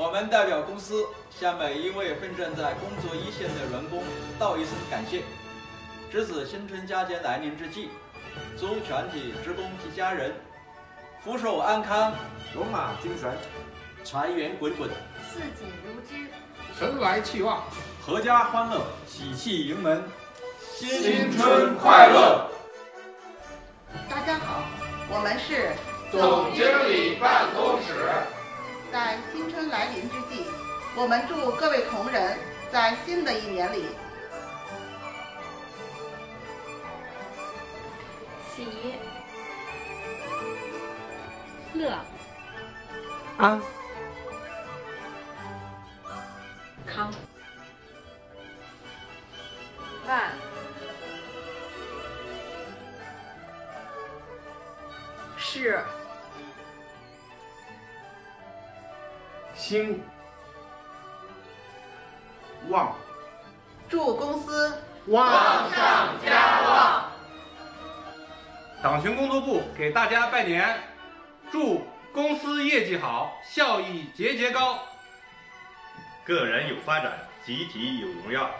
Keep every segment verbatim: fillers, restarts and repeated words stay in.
我们代表公司向每一位奋战在工作一线的员工道一声感谢。值此新春佳节来临之际，祝全体职工及家人福寿安康， 龙马精神， 财源滚滚， 四季如织， 神来气旺， 阖家欢乐，喜气盈门， 新春快乐！ 大家好，我们是总经理办公室。 在新春来临之际，我们祝各位同仁在新的一年里喜、乐、 安、 康、万、事、 兴、旺。 祝公司旺上加旺。 党群工作部给大家拜年，祝公司业绩好，效益节节高， 个人有发展，集体有荣耀。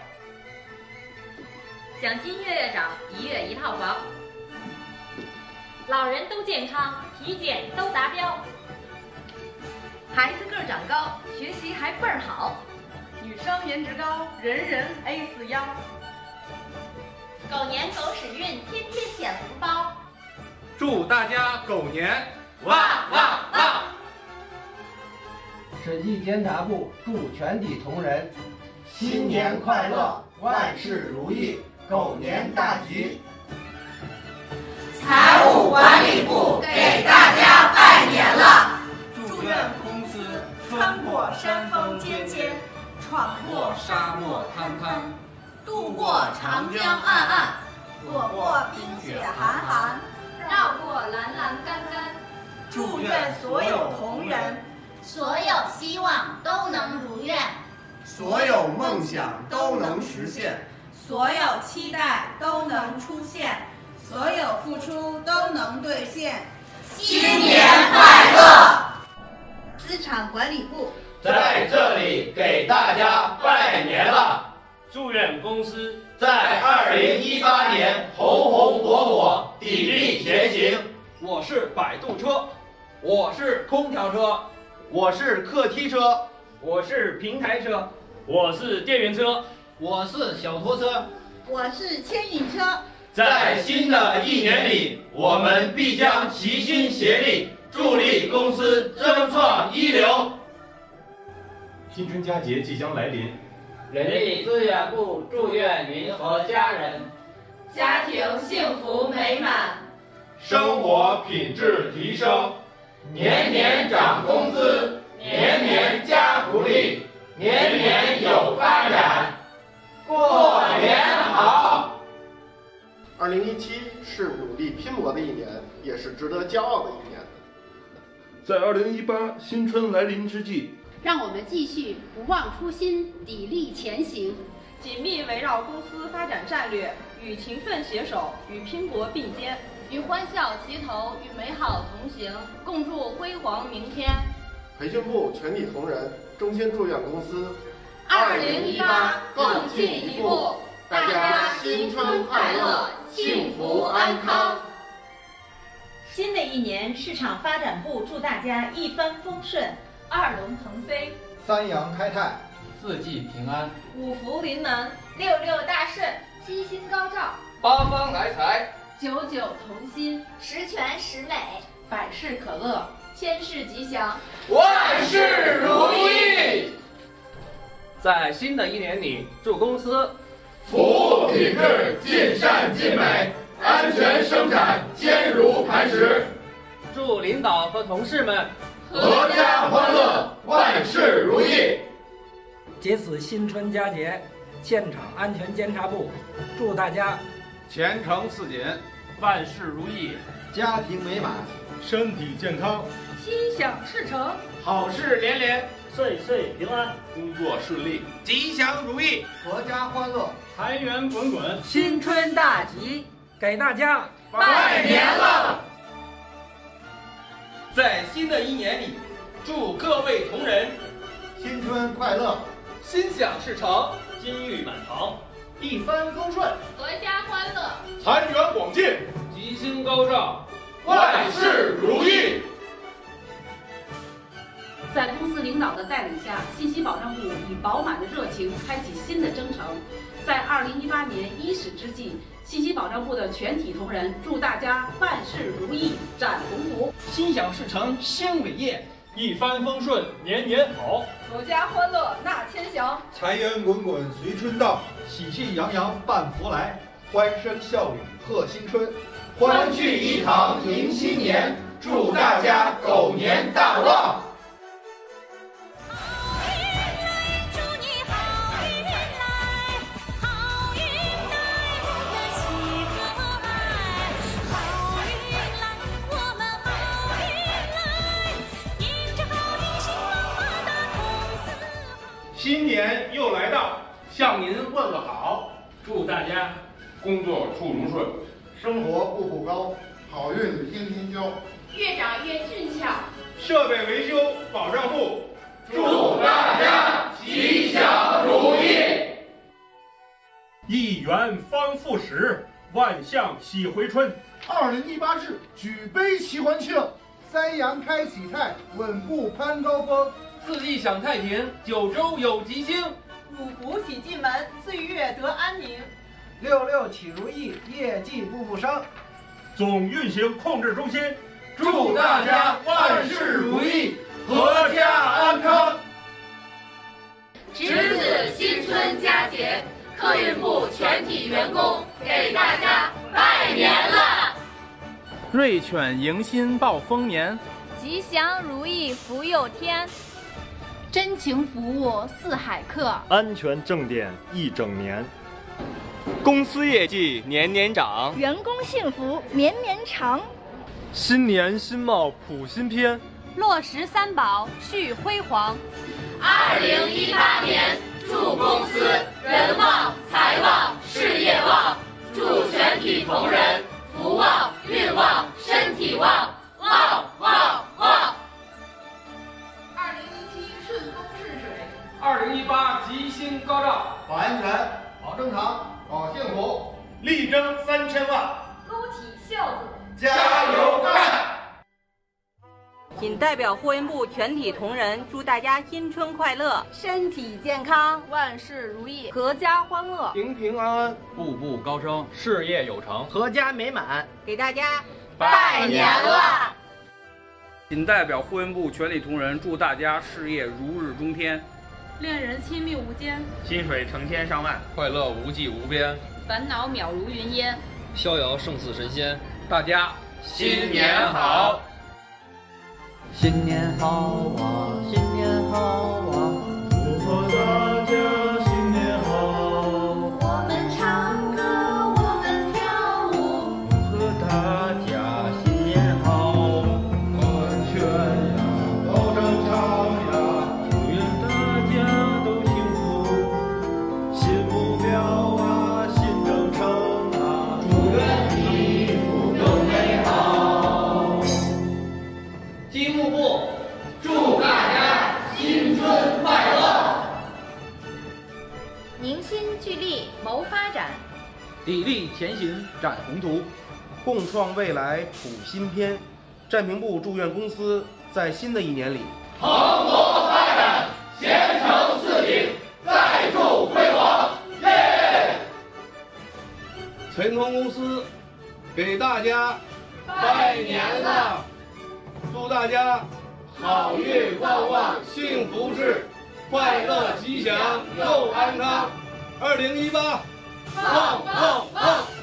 奖金月月涨，一月一套房。老人都健康，体检都达标。孩子个儿长高，学习还倍儿好。 女生颜值高，人人 A 四腰。 狗年狗屎运，天天捡福包。 祝大家狗年旺旺旺！ 审计监察部祝全体同仁新年快乐，万事如意，狗年大吉。 财务管理部给大家拜年了， 祝愿公司穿过山峰尖尖，闯过沙漠滩滩，渡过长江暗暗，躲过冰雪寒寒， 绕过蓝蓝干干。 祝愿所有同仁， 所有希望都能如愿， 所有梦想都能实现， 所有期待都能出现，所有付出都能兑现。 新年快乐！ 资产管理部在这里给大家拜年了， 祝愿公司在二零一八年红红火火，砥砺前行。 我是摆渡车，我是空调车， 我是客梯车， 我是平台车，我是电源车， 我是小拖车， 我是牵引车。 在新的一年里，我们必将齐心协力，助力公司争创一流。 新春佳节即将来临， 人力资源部祝愿您和家人家庭幸福美满， 生活品质提升，年年涨工资，年年加福利，年年有发展，过年好！ 二零一七是努力拼搏的一年，也是值得骄傲的一年。 在二零一八新春来临之际， 让我们继续不忘初心，砥砺前行， 紧密围绕公司发展战略，与勤奋携手，与拼搏并肩， 与欢笑齐头，与美好同行，共筑辉煌明天。 培训部全体同仁衷心祝愿公司二零一八更进一步，大家新春快乐，幸福安康。 新的一年，市场发展部祝大家一帆风顺，二龙腾飞， 三阳开泰， 四季平安， 五福临门， 六六大顺，七星高照， 八方来财， 九九同心， 十全十美， 百事可乐， 千事吉祥， 万事如意。 在新的一年里，祝公司服务品质尽善尽美，安全生产坚如磐石。 祝领导和同事们阖家欢乐，万事如意。 借此新春佳节，现场安全监察部祝大家前程似锦， 万事如意， 家庭美满， 身体健康， 心想事成， 好事连连，岁岁平安， 工作顺利， 吉祥如意， 阖家欢乐， 财源滚滚， 新春大吉，给大家拜年了！ 在新的一年里，祝各位同仁新春快乐， 心想事成， 金玉满堂， 一帆风顺， 阖家欢乐， 财源广进， 吉星高照， 万事如意。 在公司领导的带领下，信息保障部以饱满的热情开启新的征程。在二零一八年伊始之际，信息保障部的全体同仁祝大家万事如意，展鸿福， 心想事成，兴伟业， 一帆风顺，年年好， 阖家欢乐纳千祥， 财源滚滚随春到， 喜气洋洋伴福来， 欢声笑语贺新春， 欢聚一堂迎新年，祝大家狗年大旺。 新年又来到，向您问个好， 祝大家工作处处顺， 生活步步高，好运天天交， 越长越俊俏。 设备维修保障部祝大家吉祥如意。 一元方复始，万象喜回春。 二零一八至举杯齐欢庆，三阳开喜泰，稳步攀高峰。 四季享太平，九州有吉星， 五福喜进门，岁月得安宁。 六六起如意，业绩步步升。 总运行控制中心祝大家万事如意，阖家安康。 值此新春佳节，客运部全体员工给大家拜年了。 瑞犬迎新报丰年， 吉祥如意福佑天。 真情服务四海客， 安全正点一整年，公司业绩年年涨， 员工幸福绵绵长。 新年新貌谱新篇， 落实三宝续辉煌。 二零一八年，祝公司人旺、财旺、事业旺，祝全体同仁福旺、运旺、身体旺，旺旺旺。 顺风顺水， 二零一八吉星高照， 保安全，保正常，保幸福， 力争三千万， 勾起袖子， 加油干！ 谨代表货运部全体同仁祝大家新春快乐， 身体健康，万事如意，阖家欢乐， 平平安安， 步步高升，事业有成， 阖家美满， 给大家拜年了。 谨代表货运部全体同仁祝大家事业如日中天， 恋人亲密无间， 薪水成千上万， 快乐无际无边， 烦恼渺如云烟， 逍遥胜似神仙。大家新年好！ 新年好啊，新年好啊， 祝贺大家新年好！ 我们唱歌，我们跳舞， 祝贺大家新年好， 安全呀，保正常呀， 祝愿大家都幸福， 新目标啊，新征程啊，祝愿你福更美好。 机务部祝大家新春快乐， 凝心聚力谋发展， 砥砺前行展宏图， 共创未来谱新篇。占平部祝愿公司在新的一年里蓬勃发展，前程似锦，再铸辉煌。耶！ 财团公司给大家拜年了， 祝大家好运旺旺，幸福至，快乐吉祥又安康。二零一八，旺旺旺！